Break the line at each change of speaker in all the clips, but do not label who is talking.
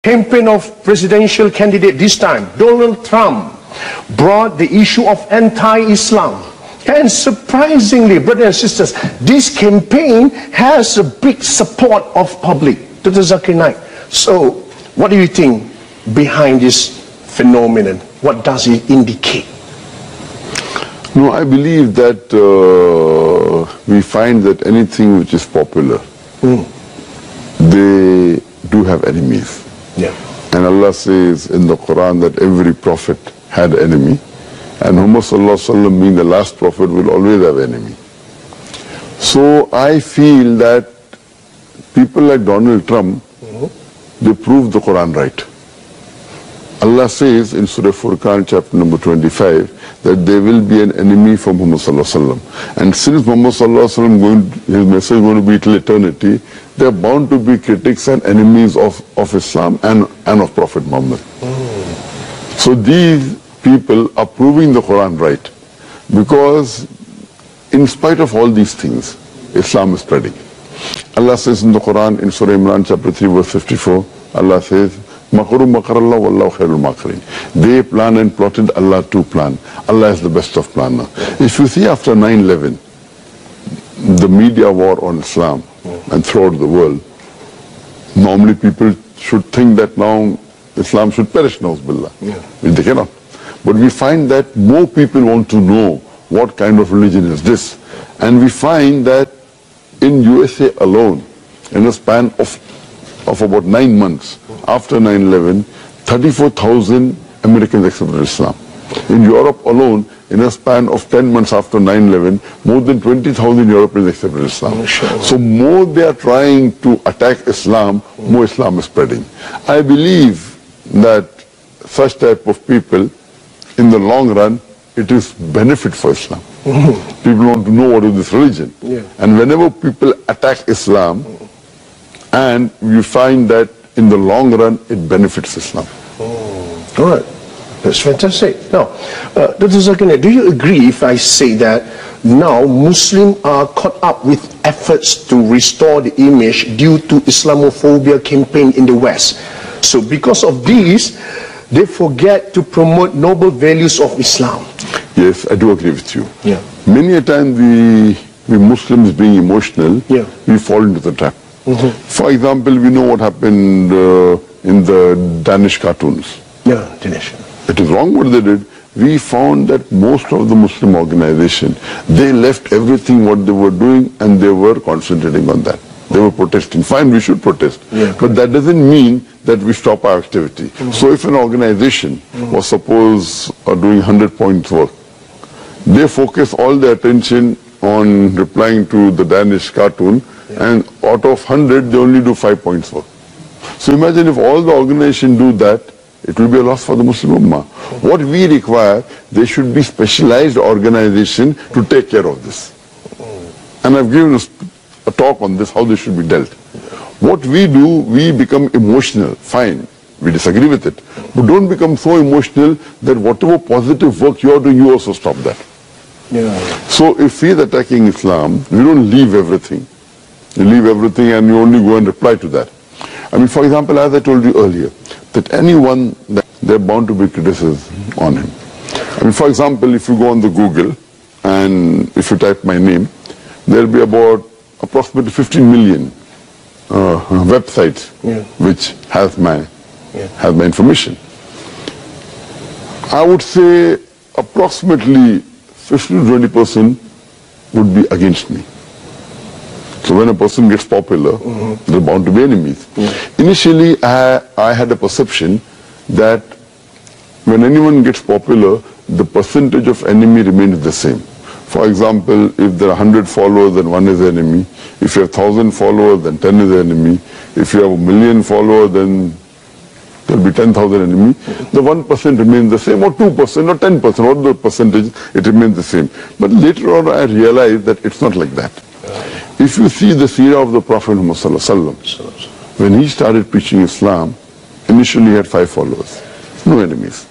campaign of presidential candidate this time, Donald Trump, brought the issue of anti-Islam. And surprisingly, brothers and sisters, this campaign has a big support of public. Dr. Zakir Naik. So, what do you think behind this phenomenon? What does it indicate?
No, I believe that we find that anything which is popular, they do have enemies.
Yeah.
And Allah says in the Quran that every prophet had an enemy. And Muhammad Sallallahu Alaihi Wasallam, being the last prophet, will always have an enemy. So I feel that people like Donald Trump, they prove the Quran right. Allah says in Surah Furqan chapter number 25 that there will be an enemy for Muhammad Sallallahu Alaihi Wasallam. And since Muhammad Sallallahu Alaihi Wasallam, his message is going to be till eternity, there are bound to be critics and enemies of Islam and of Prophet Muhammad. So these people are proving the Quran right, because in spite of all these things, Islam is spreading. Allah says in the Quran, in Surah Imran chapter 3 verse 54, Allah says, Makaru makarallah wallahu khairul makirin. They plan and plotted, Allah too plan. Allah is the best of planner. If you see after 9/11, the media war on Islam and throughout the world, normally people should think that now Islam should perish, na'uzubillah. They cannot. But we find that more people want to know what kind of religion is this. And we find that in USA alone, in a span of about 9 months, after 9/11, 34,000 Americans accepted Islam. In Europe alone, in a span of 10 months after 9/11, more than 20,000 Europeans accepted Islam. So more they are trying to attack Islam, more Islam is spreading. I believe that such type of people, in the long run, it is benefit for Islam. People want to know what is this religion. And whenever people attack Islam, and you find that in the long run, it benefits Islam.
All right. That's fantastic. Now, Dr. Zakir Naik, do you agree if I say that now Muslims are caught up with efforts to restore the image due to Islamophobia campaign in the West? So because of this, they forget to promote noble values of Islam.
Yes, I do agree with you.
Yeah.
Many a time we Muslims being emotional, we fall into the trap. For example, we know what happened in the Danish cartoons.
Yeah, Danish.
It is wrong what they did. We found that most of the Muslim organization, they left everything what they were doing and they were concentrating on that. They were protesting. Fine, we should protest. But that doesn't mean that we stop our activity. So if an organization was suppose doing 100 points work, they focus all their attention on replying to the Danish cartoon, and out of 100, they only do 5 points work. So imagine if all the organization do that, it will be a loss for the Muslim Ummah. What we require, there should be specialized organization to take care of this. And I've given a talk on this, how this should be dealt. What we do, we become emotional. Fine, we disagree with it. But don't become so emotional that whatever positive work you are doing, you also stop that. So if he is attacking Islam, we don't leave everything. You leave everything and you only go and reply to that. I mean, for example, as I told you earlier, that anyone, they're bound to be criticism on him. I mean, for example, if you go on the Google and if you type my name, there'll be about approximately 15 million websites which has my information. I would say approximately 15 to 20% would be against me. So when a person gets popular, there are bound to be enemies. Initially, I had a perception that when anyone gets popular, the percentage of enemy remains the same. For example, if there are 100 followers, then 1 is the enemy. If you have 1,000 followers, then 10 is the enemy. If you have 1,000,000 followers, then there will be 10,000 enemies. The 1% remains the same, or 2%, or 10%, or the percentage, it remains the same. But later on, I realized that it's not like that. If you see the seerah of the Prophet Muhammad Sallallahu Alaihi Wasallam, when he started preaching Islam, initially he had 5 followers, no enemies.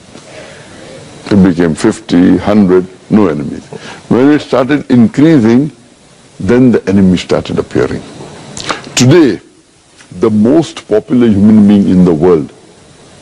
It became 50, 100, no enemies. When it started increasing, then the enemies started appearing. Today, the most popular human being in the world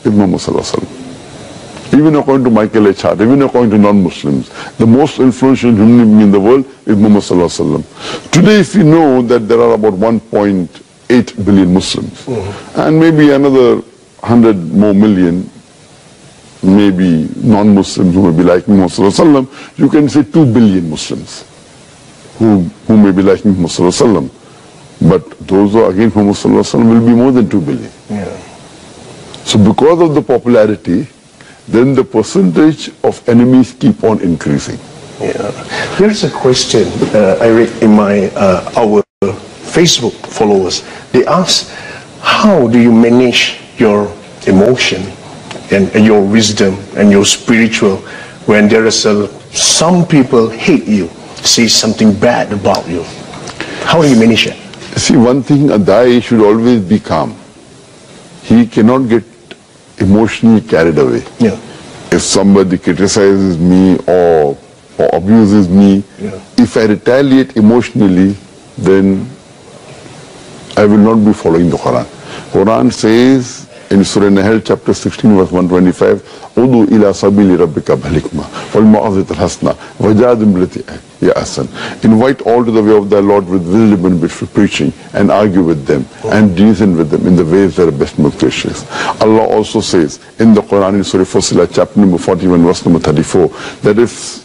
is Muhammad Sallallahu Alaihi Wasallam. Even according to Michael H. Hart, even according to non-Muslims, the most influential human being in the world is Muhammad Sallallahu Alaihi Wasallam. Today, if we know that there are about 1.8 billion Muslims, and maybe another 100 more million, maybe non-Muslims who may be like Muhammad Sallallahu Alaihi Wasallam, you can say 2 billion Muslims who may be like Muhammad Sallallahu Alaihi Wasallam. But those who are against Muhammad Sallallahu Alaihi Wasallam will be more than 2 billion.
Yeah. So
because of the popularity, then the percentage of enemies keep on increasing.
Yeah. There's a question I read in our Facebook followers. They ask, how do you manage your emotion and your wisdom and your spiritual when there is some people hate you, say something bad about you? How do you manage it?
See, one thing, a Dai should always be calm. He cannot get emotionally carried away.
Yeah.
If somebody criticizes me or abuses me, if I retaliate emotionally, then I will not be following the Quran. Quran says in Surah Nahl chapter 16 verse 125, Udu ila sabili rabbika bhalikma wal ma'azit al-hasna wajadim lati ya asan. Invite all to the way of thy Lord with wisdom and with preaching, and argue with them and reason with them in the ways that are best most gracious. Allah also says in the Quran in Surah Fussilat chapter number 41 verse number 34 that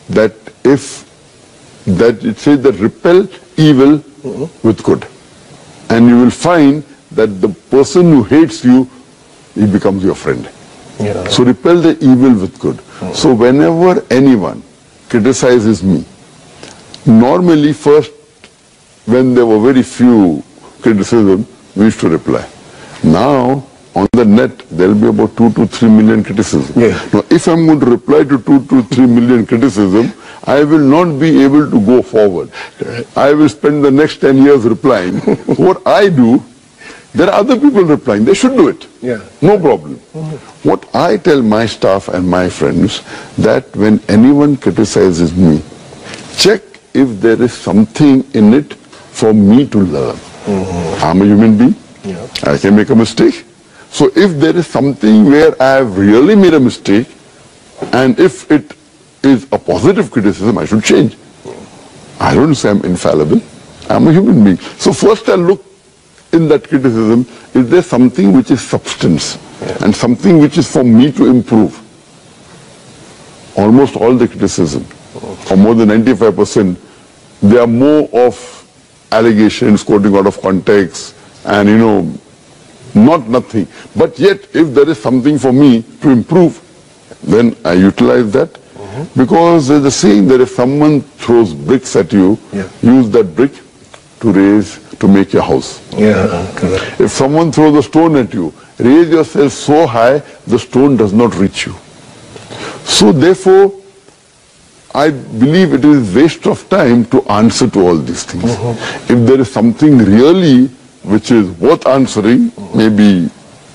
it says that repel evil with good, and you will find that the person who hates you, he becomes your friend.
Yeah.
So repel the evil with good. So whenever anyone criticizes me, normally first, when there were very few criticism, we used to reply. Now, on the net, there will be about 2 to 3 million criticisms.
Yeah.
Now, if I'm going to reply to 2 to 3 million criticism, I will not be able to go forward. I will spend the next 10 years replying. What I do, there are other people replying. They should do it.
Yeah.
No problem. What I tell my staff and my friends, that when anyone criticizes me, check if there is something in it for me to learn. I'm a human being.
Yeah.
I can make a mistake. So if there is something where I have really made a mistake, and if it is a positive criticism, I should change. I don't say I'm infallible. I'm a human being. So first I look in that criticism, is there something which is substance and something which is for me to improve? Almost all the criticism, or more than 95%, they are more of allegations, quoting out of context, and not nothing. But yet, if there is something for me to improve, then I utilize that. Because there's a saying that if someone throws bricks at you, use that brick to make your house.
Yeah, correct.
If someone throws a stone at you, raise yourself so high, the stone does not reach you. So therefore, I believe it is waste of time to answer to all these things. If there is something really which is worth answering, maybe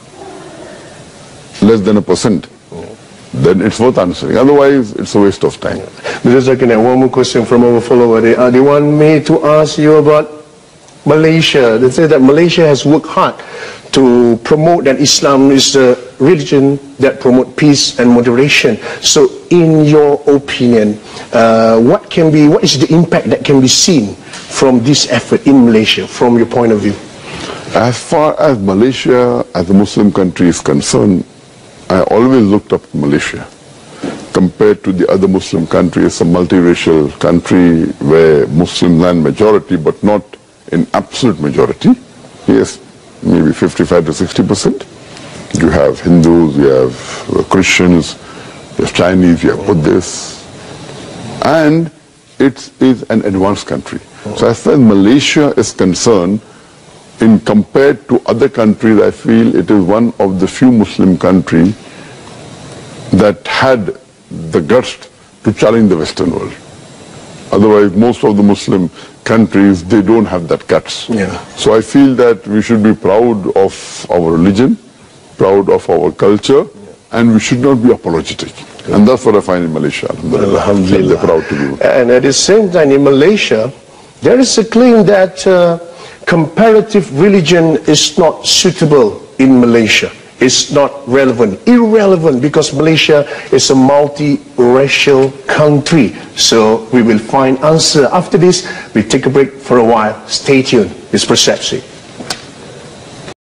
less than 1%, then it's worth answering. Otherwise, it's a waste of time.
There's one more question from our follower. They want me to ask you about Malaysia. They say that Malaysia has worked hard to promote that Islam is a religion that promotes peace and moderation. So in your opinion, what is the impact that can be seen from this effort in Malaysia, from your point of view?
As far as Malaysia as a Muslim country is concerned, I always looked up to Malaysia. Compared to the other Muslim countries, a multiracial country where Muslims land majority, but not in absolute majority. Yes, maybe 55 to 60%. You have Hindus, you have Christians, you have Chinese, you have Buddhists. And it is an advanced country. So as far as Malaysia is concerned, in compared to other countries, I feel it is one of the few Muslim countries that had the guts to challenge the Western world. Otherwise, most of the Muslim countries, they don't have that guts.
Yeah.
So I feel that we should be proud of our religion, proud of our culture, and we should not be apologetic. And that's what I find in Malaysia. Alhamdulillah. They're proud to do.
And at the same time, in Malaysia, there is a claim that comparative religion is not suitable in Malaysia. is not relevant, irrelevant, because Malaysia is a multi-racial country. So we will find answer after this. We take a break for a while. Stay tuned. It's Persepsi.